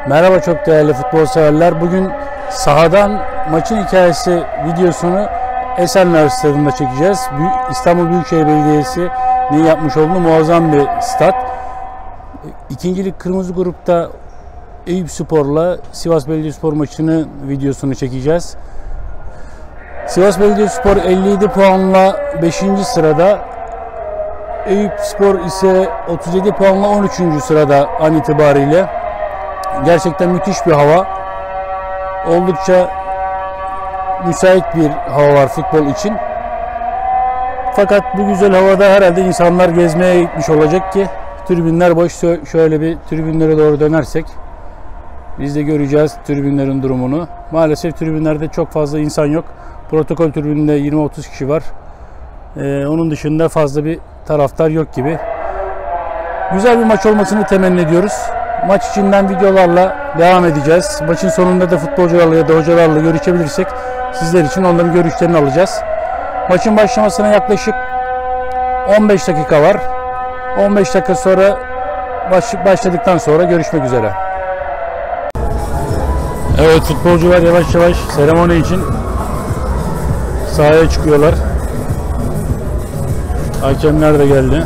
Merhaba çok değerli futbol severler. Bugün sahadan maçın hikayesi videosunu Esenler Stadı'nda çekeceğiz. İstanbul Büyükşehir Belediyesi'nin yapmış olduğu muazzam bir stat. İkincilik Kırmızı Grup'ta Eyüpspor'la Sivas Belediyespor maçının videosunu çekeceğiz. Sivas Belediyespor 57 puanla 5. sırada. Eyüpspor ise 37 puanla 13. sırada an itibariyle. Gerçekten müthiş bir hava. Oldukça müsait bir hava var futbol için. Fakat bu güzel havada herhalde insanlar gezmeye gitmiş olacak ki tribünler boş. Şöyle bir tribünlere doğru dönersek biz de göreceğiz tribünlerin durumunu. Maalesef tribünlerde çok fazla insan yok. Protokol tribününde 20-30 kişi var. Onun dışında fazla bir taraftar yok gibi. Güzel bir maç olmasını temenni ediyoruz. Maç içinden videolarla devam edeceğiz. Maçın sonunda da futbolcularla ya da hocalarla görüşebilirsek sizler için onların görüşlerini alacağız. Maçın başlamasına yaklaşık 15 dakika var. 15 dakika sonra başladıktan sonra görüşmek üzere. Evet, futbolcular yavaş yavaş seremoni için sahaya çıkıyorlar. Hakemler de geldi.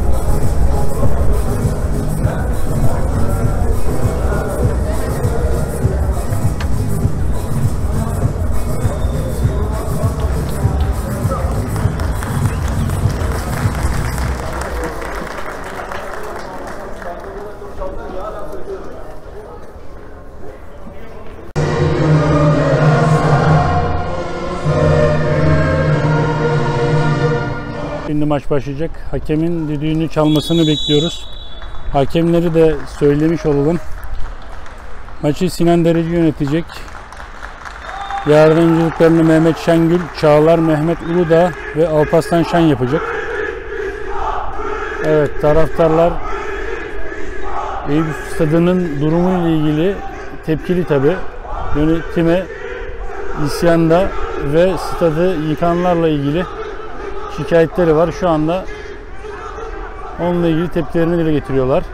Şimdi maç başlayacak. Hakemin düdüğünü çalmasını bekliyoruz. Hakemleri de söylemiş olalım. Maçı Sinan Dereci yönetecek. Yardımcılıklarını Mehmet Şengül, Çağlar, Mehmet Uludağ ve Alparslan Şen yapacak. Evet, taraftarlar Eyüp Stadı'nın durumuyla ilgili tepkili tabi. Yönetime isyanda ve stadı yıkanlarla ilgili şikayetleri var. Şu anda onunla ilgili tepkilerini dile getiriyorlar.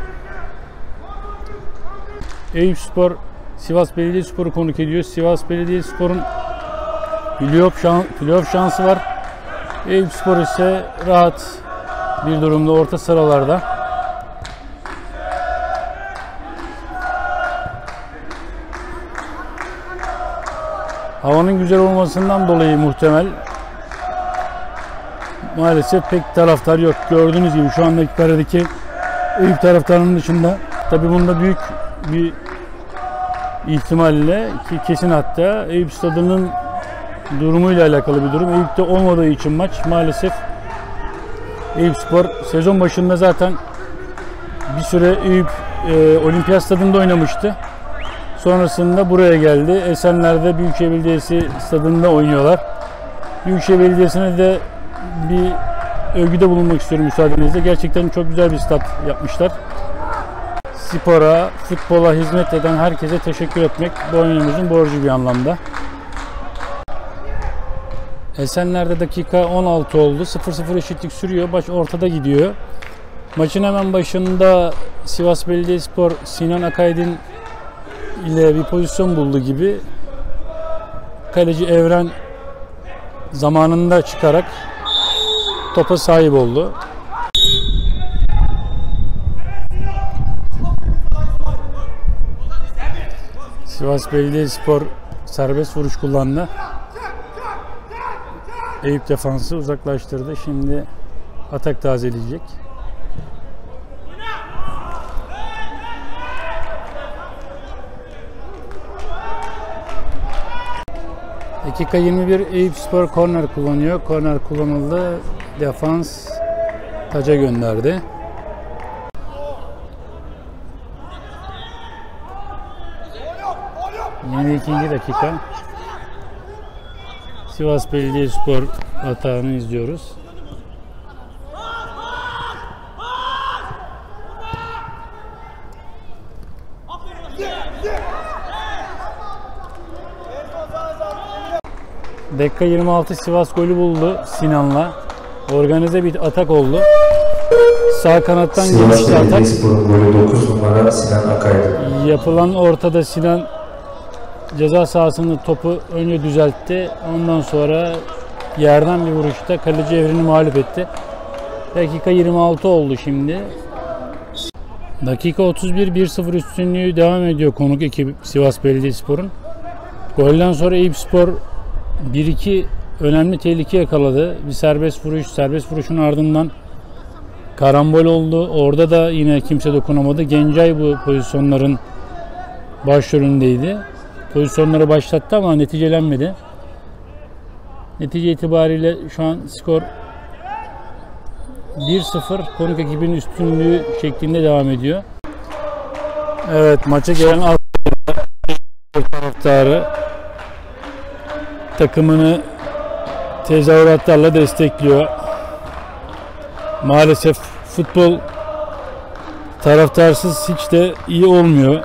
Eyüpspor Sivas Belediyespor'u konuk ediyor. Sivas Belediyespor'un playoff şansı var. Eyüpspor ise rahat bir durumda orta sıralarda. Havanın güzel olmasından dolayı muhtemel maalesef pek taraftar yok. Gördüğünüz gibi şu andaki karedeki Eyüp taraftarının dışında. Tabi bunda büyük bir ihtimalle ki kesin hatta Eyüp Stadı'nın durumuyla alakalı bir durum. Eyüp'te olmadığı için maç maalesef Eyüpspor sezon başında zaten bir süre Eyüp Olimpiyat Stadı'nda oynamıştı. Sonrasında buraya geldi. Esenler'de Büyükşehir Belediyesi Stadı'nda oynuyorlar. Büyükşehir Belediyesi'ne de bir övgüde bulunmak istiyorum müsaadenizle. Gerçekten çok güzel bir stat yapmışlar. Spora, futbola hizmet eden herkese teşekkür etmek bu oyunumuzun borcu bir anlamda. Esenler'de dakika 16 oldu. 0-0 eşitlik sürüyor. Maç ortada gidiyor. Maçın hemen başında Sivas Belediyespor Sinan Akaydın ile bir pozisyon buldu gibi. Kaleci Evren zamanında çıkarak topa sahip oldu. Sivas Belediyespor serbest vuruş kullandı. Eyüp defansı uzaklaştırdı. Şimdi atak tazeleyecek. Dakika 21 Eyüpspor korner kullanıyor. Korner kullanıldı. Defans taca gönderdi. Yeni ikinci dakika. Sivas Belediyespor atağını izliyoruz. Dakika 26 Sivas golü buldu Sinan'la. Organize bir atak oldu. sağ kanattan Sivas gelişti atak. Belediyespor'un golü 9 numara Sinan Akay'dı. Yapılan ortada Sinan ceza sahasında topu önce düzeltti. Ondan sonra yerden bir vuruşta kaleci Evren'i mağlup etti. Dakika 26 oldu şimdi. Dakika 31 1-0 üstünlüğü devam ediyor konuk ekip Sivas Belediyespor'un. Golden sonra Eyüpspor 1-2 önemli tehlike yakaladı. Bir serbest vuruş, serbest vuruşun ardından karambol oldu. Orada da yine kimse dokunamadı. Gencay bu pozisyonların başrolündeydi. Pozisyonları başlattı ama neticelenmedi. Netice itibariyle şu an skor 1-0 konuk ekibinin üstünlüğü şeklinde devam ediyor. Evet, maça gelen taraftarı takımını tezahüratlarla destekliyor. Maalesef futbol taraftarsız hiç de iyi olmuyor.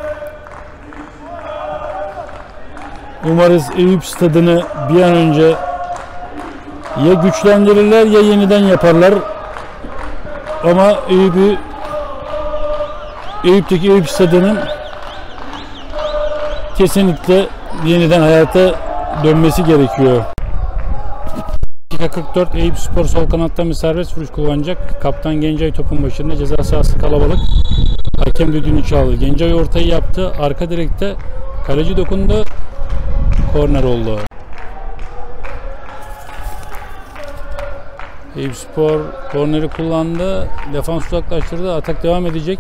Umarız Eyüp stadını bir an önce ya güçlendirirler ya yeniden yaparlar. Ama Eyüp'teki Eyüp stadının kesinlikle yeniden hayata dönmesi gerekiyor. Dakika 44 Eyüpspor sol kanattan bir serbest vuruş kullanacak. Kaptan Gencay topun başında, ceza sahası kalabalık. Hakem düdüğünü çaldı. Gencay ortayı yaptı. Arka direkte kaleci dokundu. Korner oldu. Eyüpspor korneri kullandı. Defans uzaklaştırdı. Atak devam edecek.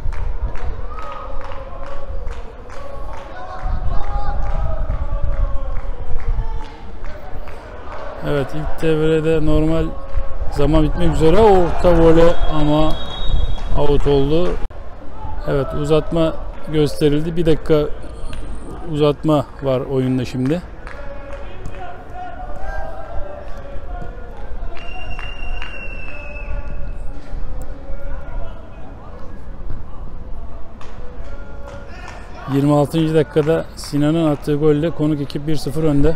Evet, ilk devrede normal zaman bitmek üzere orta voley ama out oldu. Evet, uzatma gösterildi. 1 dakika uzatma var oyunda şimdi. ...26. dakikada Sinan'ın attığı golle konuk ekip 1-0 önde.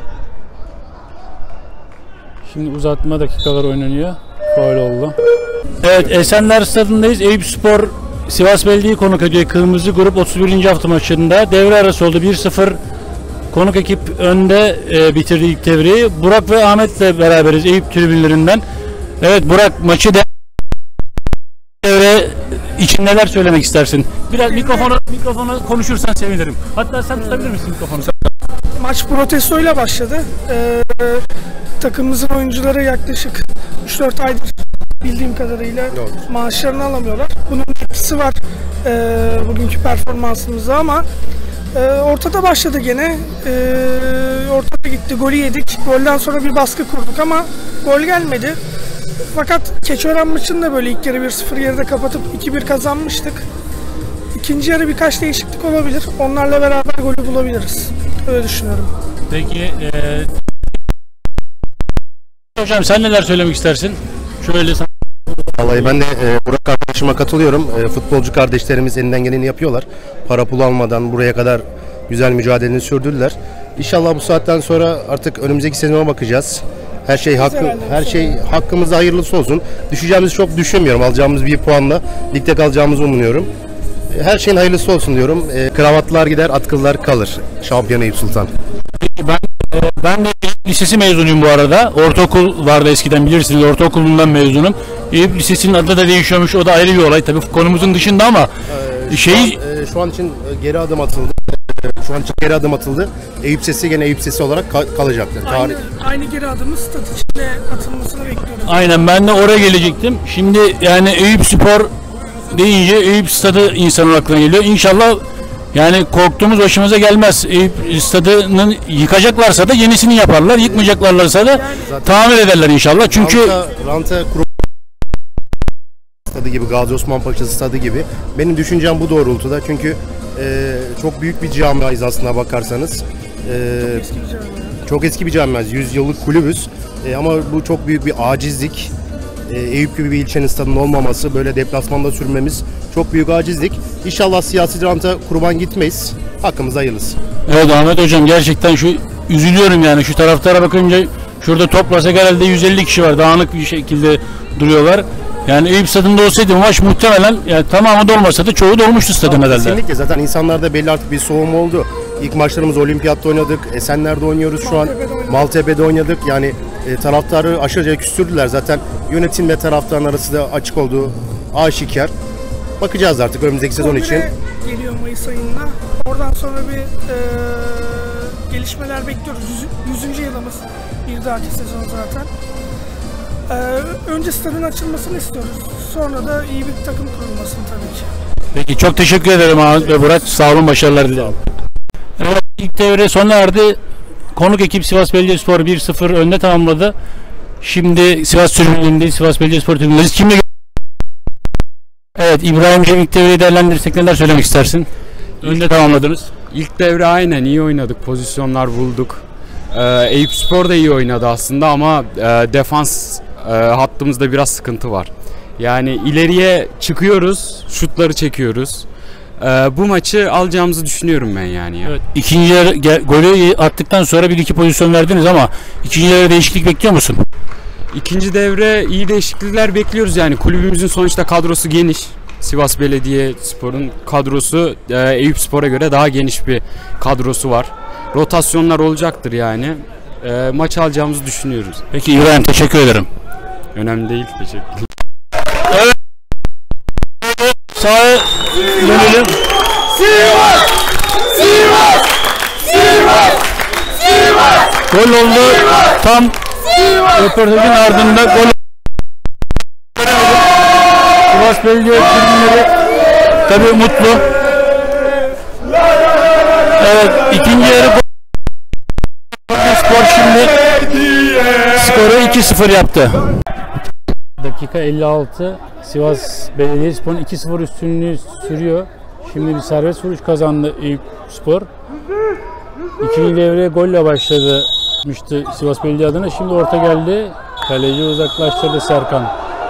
Şimdi uzatma dakikalar oynanıyor. Faul oldu. Evet, Esenler Stadı'ndayız. Eyüpspor Sivas Belediye konuk ediyor. Kırmızı grup 31. hafta maçında. Devre arası oldu. 1-0 konuk ekip önde bitirdi ilk devreyi. Burak ve Ahmet'le beraberiz Eyüp tribünlerinden. Evet Burak, maçı devre için neler söylemek istersin? Biraz mikrofonu konuşursan sevinirim. Hatta sen tutabilir misin mikrofonu? Maç protestoyla başladı. Takımımızın oyuncuları yaklaşık 3-4 aydır bildiğim kadarıyla maaşlarını alamıyorlar. Bunun etkisi var bugünkü performansımızda ama ortada başladı gene. Ortada gitti, golü yedik. Golden sonra bir baskı kurduk ama gol gelmedi. Fakat Keçiören maçını da böyle ilk yarı 1-0 geride kapatıp 2-1 kazanmıştık. İkinci yarı birkaç değişiklik olabilir. Onlarla beraber golü bulabiliriz. Öyle düşünüyorum. Peki hocam sen neler söylemek istersin? Şöyle Vallahi ben de Burak arkadaşıma katılıyorum. Futbolcu kardeşlerimiz elinden geleni yapıyorlar. Para pul almadan buraya kadar güzel mücadeleni sürdürdüler. İnşallah bu saatten sonra artık önümüzdeki sezona bakacağız. Her şey hakkımızda hayırlısı olsun. Düşeceğimizi çok düşünmüyorum. Alacağımız bir puanla ligde kalacağımızı umuyorum. Her şeyin hayırlısı olsun diyorum. Kravatlar gider, atkılar kalır. Şampiyon Eyüp Sultan. Ben de lisesi mezunuyum bu arada. Ortaokul vardı eskiden, bilirsiniz. Ortaokulundan mezunum. Eyüp Lisesi'nin adı da değişiyormuş. O da ayrı bir olay. Tabii konumuzun dışında ama şu an için geri adım atıldı. Eyüp Lisesi gene Eyüp Lisesi olarak kalacaktır. Aynı geri adımı stat içinde atılmasını bekliyoruz. Aynen, ben de oraya gelecektim. Şimdi yani Eyüpspor deyince Eyüp Stadı insanın aklına geliyor. İnşallah yani korktuğumuz başımıza gelmez. Eyüp Stadı'nın yıkacaklarsa da yenisini yaparlar. Yıkmayacaklarsa da tamir ederler inşallah. Çünkü Ranta stadı gibi, Gazi Osman Paşa stadı gibi. Benim düşüncem bu doğrultuda. Çünkü çok büyük bir camiayız aslına bakarsanız. Çok eski bir camiayız. 100 yıllık kulübüz. Ama bu çok büyük bir acizlik. Eyüp gibi bir ilçenin stadının olmaması, böyle deplasmanda sürmemiz çok büyük acizlik. İnşallah siyasi ranta kurban gitmeyiz. Hakkımızda hayırlısı. Evet Ahmet hocam, gerçekten üzülüyorum yani şu taraftara bakınca. Şurada toplasak herhalde 150 kişi var. Dağınık bir şekilde duruyorlar. Yani Eyüp Stadı'nda olsaydı maç muhtemelen yani tamamı dolmasa da çoğu dolmuştu stadın herhalde. Kesinlikle, zaten insanlarda belli artık bir soğuma oldu. İlk maçlarımız Olimpiyat'ta oynadık, Esenler'de oynuyoruz şu an, Maltepe'de oynadık. Yani taraftarı aşırıca küstürdüler. Zaten yönetimle taraftarın arası da açık olduğu aşikar. Bakacağız artık önümüzdeki sezon için. Geliyor Mayıs ayında. Oradan sonra bir gelişmeler bekliyoruz. 100. yılımız bir dahaki sezon zaten. Önce stadın açılmasını istiyoruz. Sonra da iyi bir takım kurulmasını tabii ki. Peki çok teşekkür ederim Ahmet ve Burak. Sağ olun, başarılar dilerim. Evet, ilk devre sona erdi. Konuk ekip Sivas Belediyespor 1-0 önde tamamladı. Şimdi Sivas tribünündeyiz. Sivas Belediyespor tribünündeyiz. Kimle? Evet, İbrahim'ciğim ilk devreyi değerlendirirsek neler söylemek istersin? Önde tamamladınız. İlk devre aynen iyi oynadık. Pozisyonlar bulduk. Eyüpspor da iyi oynadı aslında ama defans hattımızda biraz sıkıntı var. Yani ileriye çıkıyoruz, şutları çekiyoruz. Bu maçı alacağımızı düşünüyorum ben yani. Evet, ikinci yarı golü attıktan sonra bir iki pozisyon verdiniz ama ikinci yarı değişiklik bekliyor musun? İkinci devre iyi değişiklikler bekliyoruz yani. Kulübümüzün sonuçta kadrosu geniş. Sivas Belediyespor'un kadrosu Eyüpspor'a göre daha geniş bir kadrosu var. Rotasyonlar olacaktır yani. Maç alacağımızı düşünüyoruz. Peki İbrahim, teşekkür ederim. Önemli değil. Teşekkür. Evet. Sağa dönelim. Sivas! Sivas! Sivas! Sivas! Gol oldu. Tam röportajın ardında gol. Sivas Belediye tribünleri tabii mutlu. Evet, ikinci yarı Spor şimdi skoru 2-0 yaptı. Dakika 56, Sivas Belediyespor'un 2-0 üstünlüğü sürüyor. Şimdi bir serbest vuruş kazandı Eyüpspor. İkinci devreye golle başlamıştı Sivas Belediye adına. Şimdi orta geldi. Kaleci uzaklaştırdı Serkan.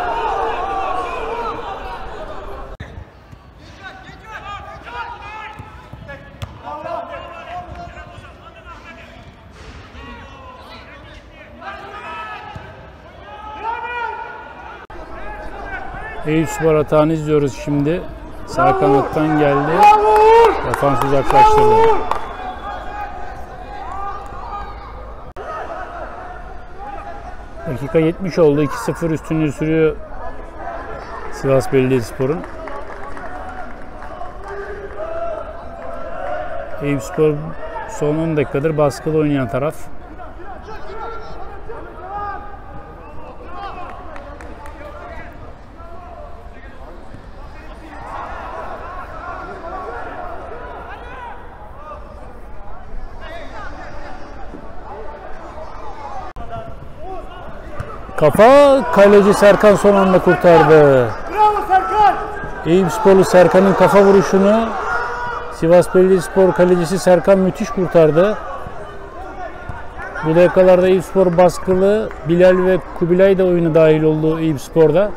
Eyüpspor atağını izliyoruz şimdi. Sağ kanattan geldi. Defans uzaklaştırdı. Dakika 70 oldu. 2-0 üstünlüğü sürüyor Sivas Belediyespor'un. Eyüpspor son 10 dakikadır baskılı oynayan taraf. Kafa, kaleci Serkan son anda kurtardı. Bravo Serkan! Eyüpsporlu Serkan'ın kafa vuruşunu Sivas Belediyespor kalecisi Serkan müthiş kurtardı. Bu dakikalarda Eyüpspor baskılı. Bilal ve Kubilay da oyuna dahil oldu Eyüpspor'da.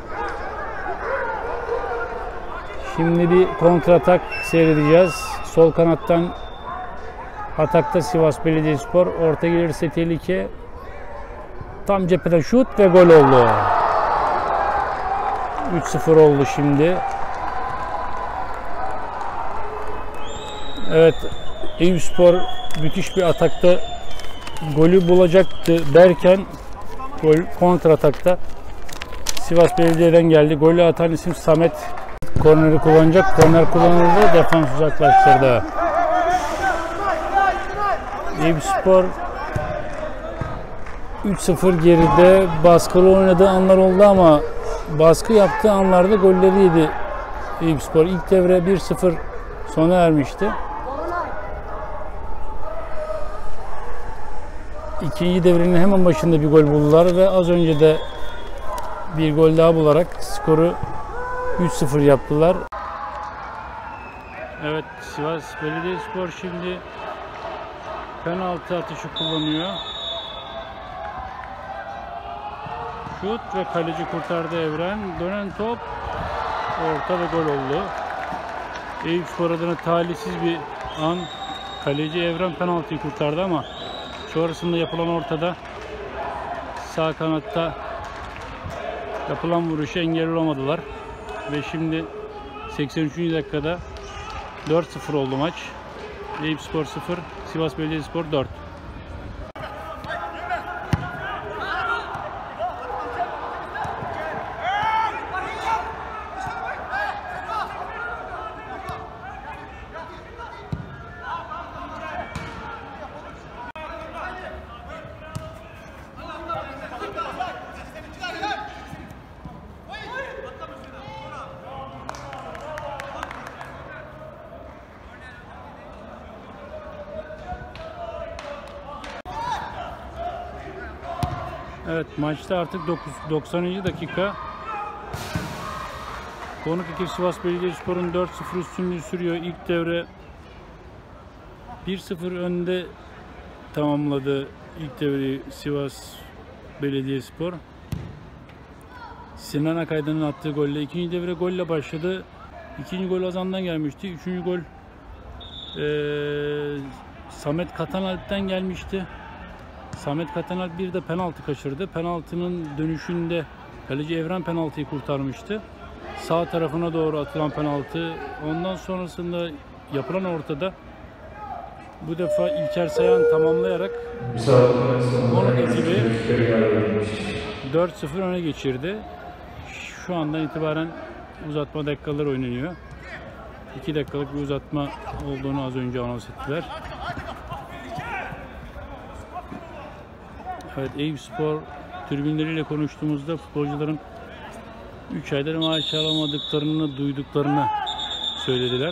Şimdi bir kontratak seyredeceğiz. Sol kanattan atakta Sivas Belediyespor. Orta gelirse tehlike. Tam cepheden şut ve gol oldu. 3-0 oldu şimdi. Evet, Eyüpspor müthiş bir atakta golü bulacaktı derken gol kontratakta Sivas Belediye'den geldi. Golü atan isim Samet. Korneri kullanacak. Korner kullanıldı. Defans uzaklaştırdı. Eyüpspor 3-0 geride baskılı oynadığı anlar oldu ama baskı yaptığı anlarda golleri yedi Eyüpspor. İlk devre 1-0 sona ermişti. İkinci devrenin hemen başında bir gol buldular ve az önce de bir gol daha bularak skoru 3-0 yaptılar. Evet, Sivas Belediyespor şimdi penaltı atışı kullanıyor. Şut ve kaleci kurtardı Evren. Dönen top orta ve gol oldu. Eyüpspor adına talihsiz bir an. Kaleci Evren penaltıyı kurtardı ama sonrasında yapılan ortada sağ kanatta Yapılan vuruşu engel olamadılar. Ve şimdi 83. dakikada 4-0 oldu maç. Eyüpspor 0, Sivas Belediyespor 4. Evet, maçta artık 90. dakika. Konuk ekip Sivas Belediyespor'un 4-0 üstünlüğü sürüyor. İlk devre 1-0 önde tamamladı ilk devreyi Sivas Belediyespor. Sinan Akaydın'ın attığı golle. İkinci devre golle başladı. İkinci gol Ozan'dan gelmişti. Üçüncü gol Samet Katanalp'ten gelmişti. Samet Katanalp bir de penaltı kaçırdı. Penaltının dönüşünde kaleci Evren penaltıyı kurtarmıştı. Sağ tarafına doğru atılan penaltı. Ondan sonrasında yapılan ortada bu defa İlker Sayan tamamlayarak konuk ekibi 4-0 öne geçirdi. Şu andan itibaren uzatma dakikaları oynanıyor. 2 dakikalık bir uzatma olduğunu az önce anons ettiler. Evet, Eyüpspor tribünleriyle konuştuğumuzda futbolcuların 3 aydır maaş alamadıklarını duyduklarını söylediler.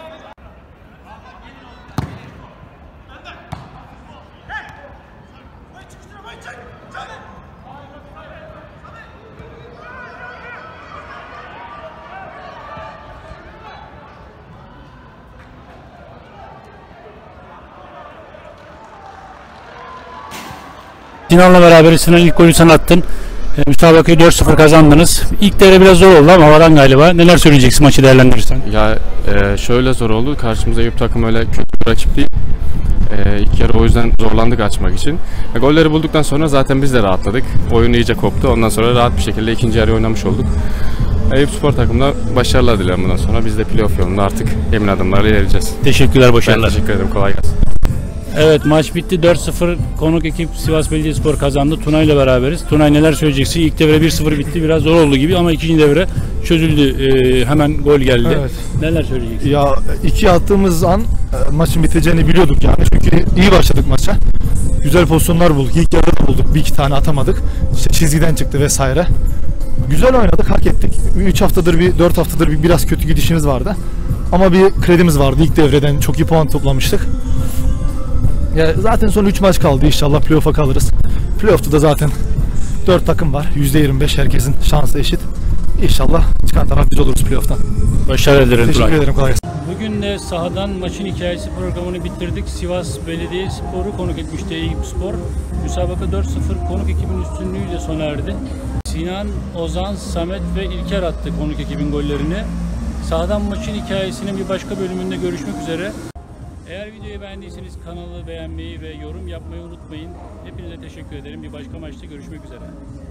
Sinan'la beraber Sinan ilk golü sen attın. Müsabakayı 4-0 kazandınız. İlk devre biraz zor oldu ama havadan galiba. Neler söyleyeceksin maçı değerlendirirsen? Ya şöyle zor oldu. Karşımıza Eyüp takım öyle kötü bir rakip değil. İlk yarı o yüzden zorlandık açmak için. Golleri bulduktan sonra zaten biz de rahatladık. Oyun iyice koptu. Ondan sonra rahat bir şekilde ikinci yarı oynamış olduk. Eyüpspor takımına başarılar dilerim bundan sonra. Biz de playoff yolunda artık emin adımlarla ilerleyeceğiz. Teşekkürler, başarılar. Ben teşekkür ederim. Kolay gelsin. Evet, maç bitti. 4-0 konuk ekip Sivas Belediyespor kazandı. Tunay ile beraberiz. Tunay, neler söyleyeceksin? İlk devre 1-0 bitti. Biraz zor oldu gibi ama ikinci devre çözüldü. Hemen gol geldi. Evet. Neler söyleyeceksin? Ya 2 attığımız an maçın biteceğini biliyorduk yani. Çünkü iyi başladık maça. Güzel pozisyonlar bulduk. İlk yarıda da bulduk. 1-2 tane atamadık. İşte çizgiden çıktı vesaire. Güzel oynadık, hak ettik. 3 haftadır, 4 haftadır biraz kötü gidişimiz vardı. Ama bir kredimiz vardı. İlk devreden çok iyi puan toplamıştık. Ya zaten son 3 maç kaldı. İnşallah playoff'a kalırız. Playoff'ta da zaten 4 takım var. %25 herkesin şansı eşit. İnşallah çıkan taraf biz oluruz playoff'tan. Başarılar dilerim. Teşekkür ederim. Kolay gelsin. Bugün de sahadan maçın hikayesi programını bitirdik. Sivas Belediyespor'u konuk etmişti Eyüpspor. Müsabaka 4-0 konuk ekibin üstünlüğüyle sona erdi. Sinan, Ozan, Samet ve İlker attı konuk ekibin gollerini. Sahadan maçın hikayesinin bir başka bölümünde görüşmek üzere. Eğer videoyu beğendiyseniz kanalı beğenmeyi ve yorum yapmayı unutmayın. Hepinize teşekkür ederim. Bir başka maçta görüşmek üzere.